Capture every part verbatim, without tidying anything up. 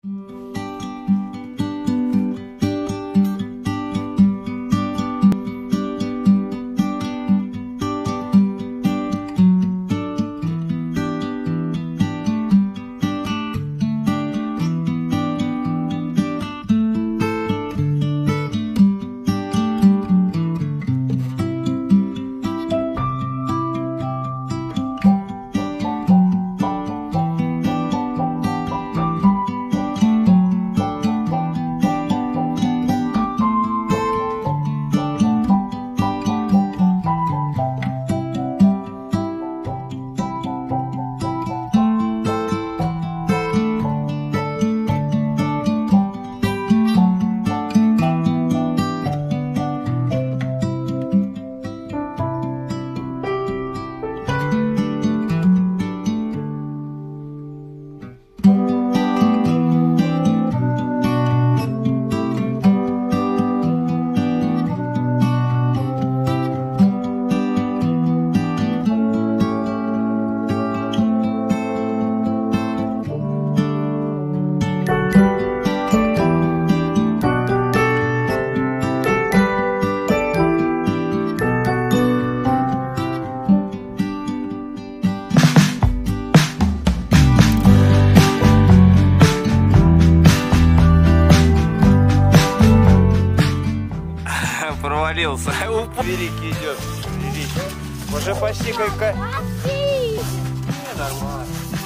Провалился. Великий идет. Великий. Уже почти как... Не, нормально.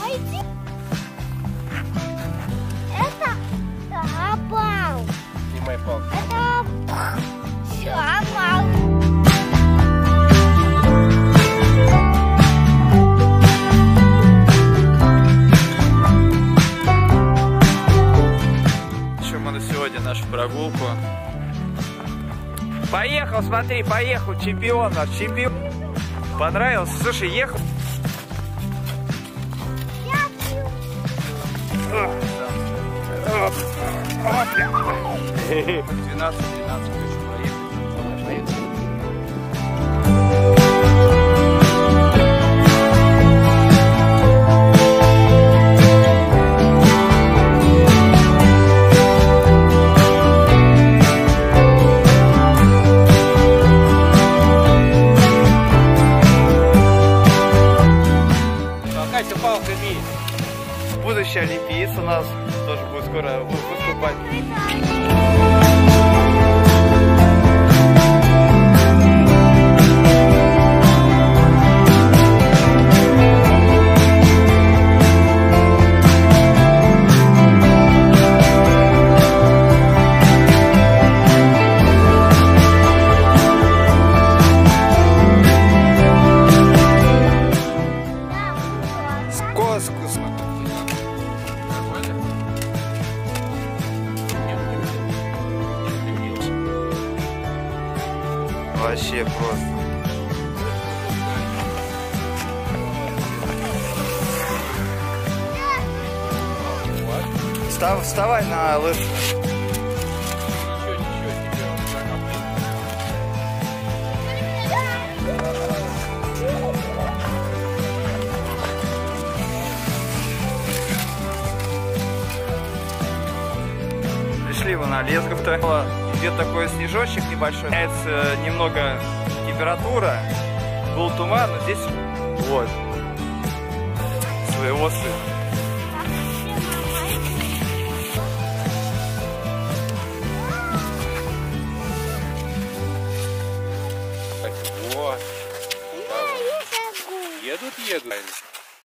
Это опал. Снимай палку. Это все опал. Еще мы на сегодня нашу прогулку. Поехал, смотри, поехал, чемпион наш, чемпион. Понравился? Слушай, ехал. двенадцать двенадцать, хочу проехать. Поехали. Будущий олимпиец у нас тоже будет скоро выступать. Вообще просто. Встав, вставай на лыжи. Пришли вы на Лесгов-то. Идет такой снежочек небольшой. Меняется немного температура. Был туман, но здесь вот своего сына. Вот. Едут, едут.